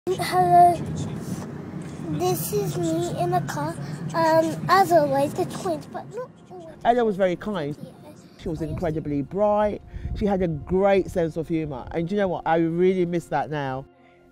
Hello, this is me in a car. As always, the twins, but not always. Ella was very kind. She was incredibly bright. She had a great sense of humour. And do you know what? I really miss that now.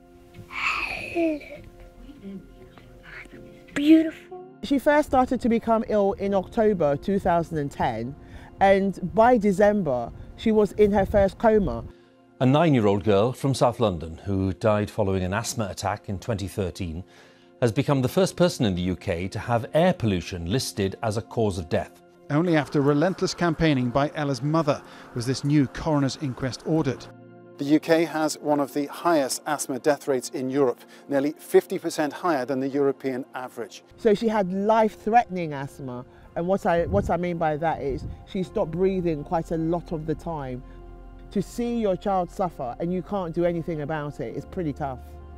Beautiful. She first started to become ill in October 2010, and by December, she was in her first coma. A 9-year-old girl from South London who died following an asthma attack in 2013 has become the first person in the UK to have air pollution listed as a cause of death. Only after relentless campaigning by Ella's mother was this new coroner's inquest ordered. The UK has one of the highest asthma death rates in Europe, nearly 50% higher than the European average. So she had life-threatening asthma, and what I mean by that is she stopped breathing quite a lot of the time. To see your child suffer and you can't do anything about it is pretty tough.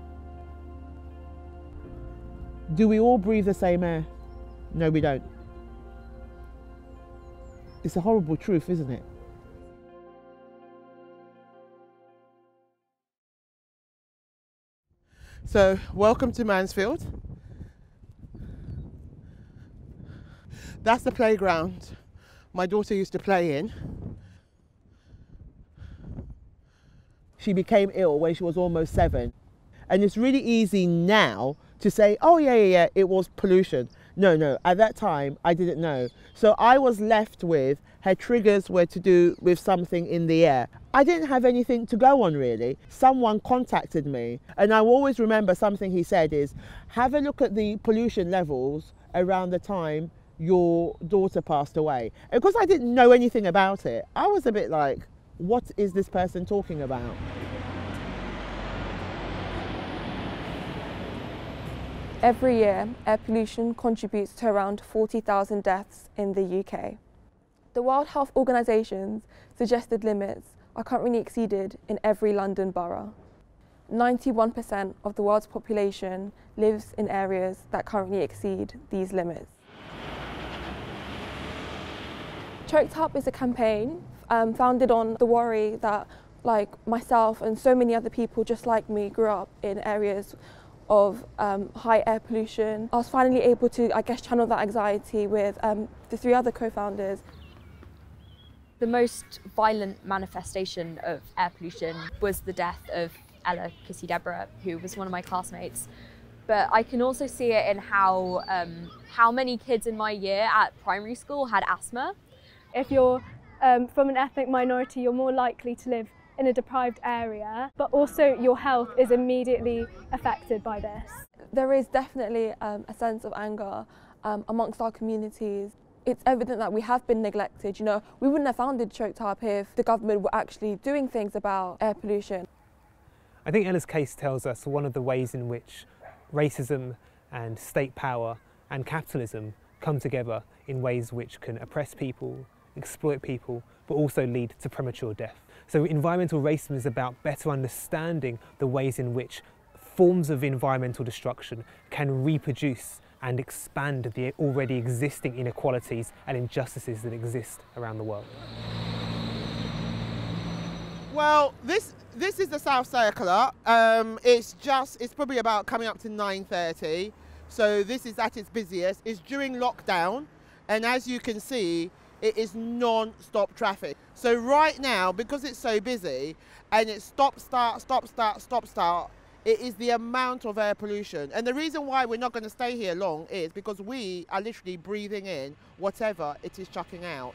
Do we all breathe the same air? No, we don't. It's a horrible truth, isn't it? So, welcome to Mansfield. That's the playground my daughter used to play in. She became ill when she was almost 7. And it's really easy now to say, oh yeah, it was pollution. No, at that time I didn't know. So I was left with her triggers were to do with something in the air. I didn't have anything to go on really. Someone contacted me, and I always remember something he said is, have a look at the pollution levels around the time your daughter passed away. And because I didn't know anything about it, I was a bit like, what is this person talking about? Every year, air pollution contributes to around 40,000 deaths in the UK. The World Health Organization's suggested limits are currently exceeded in every London borough. 91% of the world's population lives in areas that currently exceed these limits. Choked Up is a campaign founded on the worry that, like myself and so many other people just like me, grew up in areas of high air pollution. I was finally able to, channel that anxiety with the 3 other co-founders. The most violent manifestation of air pollution was the death of Adoo-Kissi-Debrah, who was one of my classmates. But I can also see it in how many kids in my year at primary school had asthma. If you're from an ethnic minority, you're more likely to live in a deprived area, but also your health is immediately affected by this. There is definitely a sense of anger amongst our communities. It's evident that we have been neglected. You know, we wouldn't have founded Choked Up if the government were actually doing things about air pollution. I think Ella's case tells us one of the ways in which racism and state power and capitalism come together in ways which can oppress people, exploit people, but also lead to premature death. So environmental racism is about better understanding the ways in which forms of environmental destruction can reproduce and expand the already existing inequalities and injustices that exist around the world. Well, this is the South Circular. It's probably about coming up to 9:30. So this is at its busiest. It's during lockdown, and as you can see, it is non-stop traffic. So right now, because it's so busy and it's stop, start, it is the amount of air pollution. And the reason why we're not going to stay here long is because we are literally breathing in whatever it is chucking out.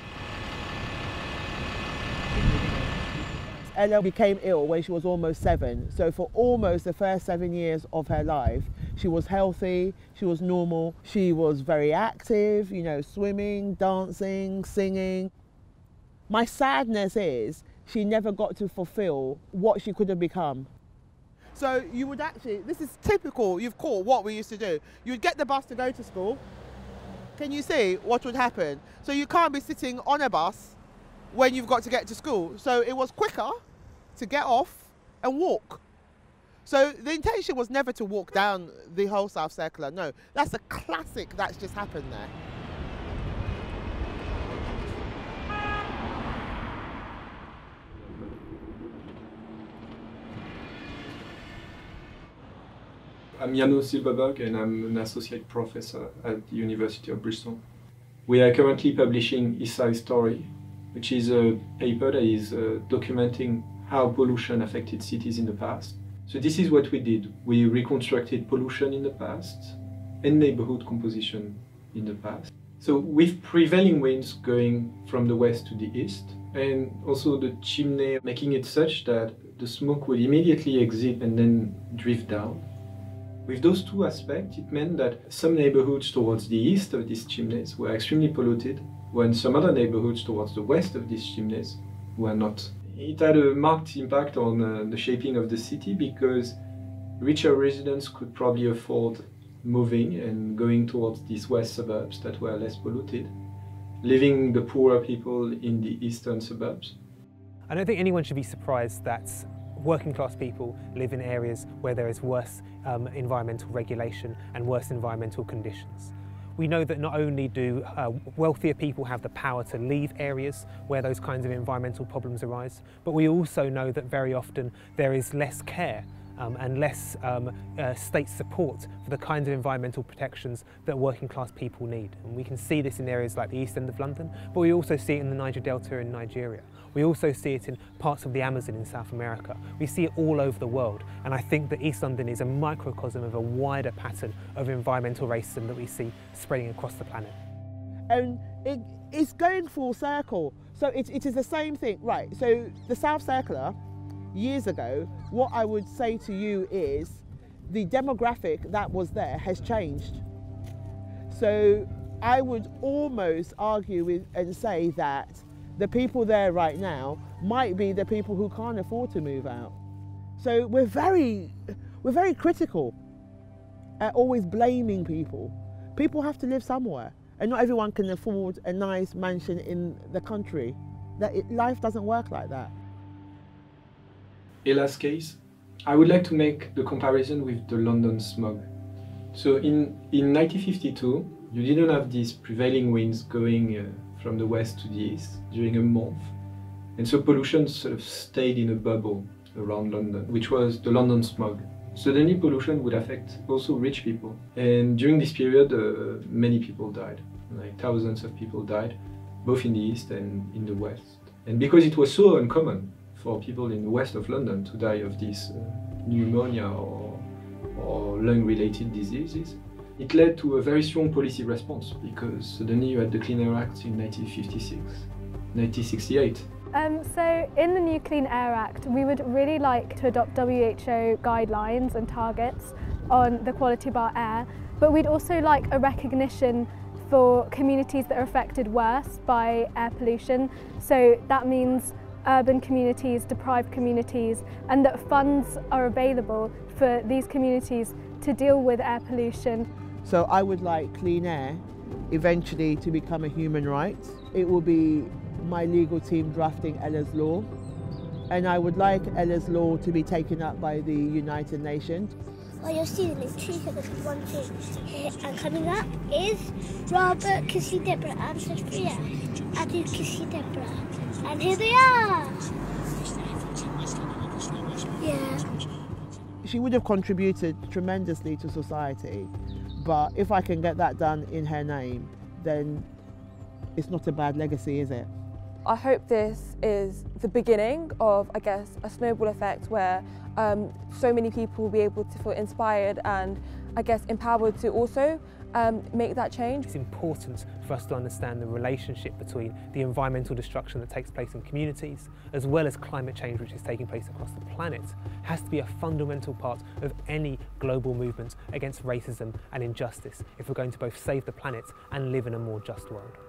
Ella became ill when she was almost 7. So for almost the first 7 years of her life, she was healthy, she was normal, she was very active, you know, swimming, dancing, singing. My sadness is she never got to fulfill what she could have become. So you would actually, this is typical, you've caught what we used to do. You would get the bus to go to school. Can you see what would happen? So you can't be sitting on a bus when you've got to get to school. So it was quicker to get off and walk. So the intention was never to walk down the whole South Circular. No, that's a classic that's just happened there. I'm Jano Silverberg and I'm an associate professor at the University of Bristol. We are currently publishing East Side Story, which is a paper that is documenting how pollution affected cities in the past. So this is what we did. We reconstructed pollution in the past and neighborhood composition in the past. So with prevailing winds going from the west to the east, and also the chimney making it such that the smoke would immediately exit and then drift down. With those two aspects, it meant that some neighborhoods towards the east of these chimneys were extremely polluted, when some other neighborhoods towards the west of these chimneys were not. It had a marked impact on the shaping of the city because richer residents could probably afford moving and going towards these west suburbs that were less polluted, leaving the poorer people in the eastern suburbs. I don't think anyone should be surprised that working class people live in areas where there is worse environmental regulation and worse environmental conditions. We know that not only do wealthier people have the power to leave areas where those kinds of environmental problems arise, but we also know that very often there is less care and less state support for the kinds of environmental protections that working class people need. And we can see this in areas like the East End of London, but we also see it in the Niger Delta in Nigeria. We also see it in parts of the Amazon in South America. We see it all over the world, and I think that East London is a microcosm of a wider pattern of environmental racism that we see spreading across the planet. And it's going full circle. So it is the same thing, right? So the South Circular, years ago, what I would say to you is the demographic that was there has changed. So I would almost argue with and say that the people there right now might be the people who can't afford to move out. So we're very critical at always blaming people. People have to live somewhere, and not everyone can afford a nice mansion in the country. Life doesn't work like that. Ella's case, I would like to make the comparison with the London smog. So in 1952, you didn't have these prevailing winds going from the west to the east during a month. And so pollution sort of stayed in a bubble around London, which was the London smog. Suddenly pollution would affect also rich people. And during this period, many people died, like thousands of people died, both in the east and in the west. And because it was so uncommon for people in the west of London to die of this pneumonia or lung-related diseases, it led to a very strong policy response, because suddenly you had the Clean Air Act in 1956, 1968. So in the new Clean Air Act, we would really like to adopt WHO guidelines and targets on the quality of our air, but we'd also like a recognition for communities that are affected worse by air pollution. So that means urban communities, deprived communities, and that funds are available for these communities to deal with air pollution. So I would like clean air eventually to become a human right. It will be my legal team drafting Ella's law, and I would like Ella's law to be taken up by the United Nations. Well, you'll see them in 2 seconds, 1, 2. And coming up is Adoo-Kissi-Debrah and Sophia. Adoo-Kissi-Debrah. And here they are! Yeah. She would have contributed tremendously to society, but if I can get that done in her name, then it's not a bad legacy, is it? I hope this is the beginning of, I guess, a snowball effect where so many people will be able to feel inspired and, I guess, empowered to also make that change. It's important for us to understand the relationship between the environmental destruction that takes place in communities, as well as climate change which is taking place across the planet. It has to be a fundamental part of any global movement against racism and injustice if we're going to both save the planet and live in a more just world.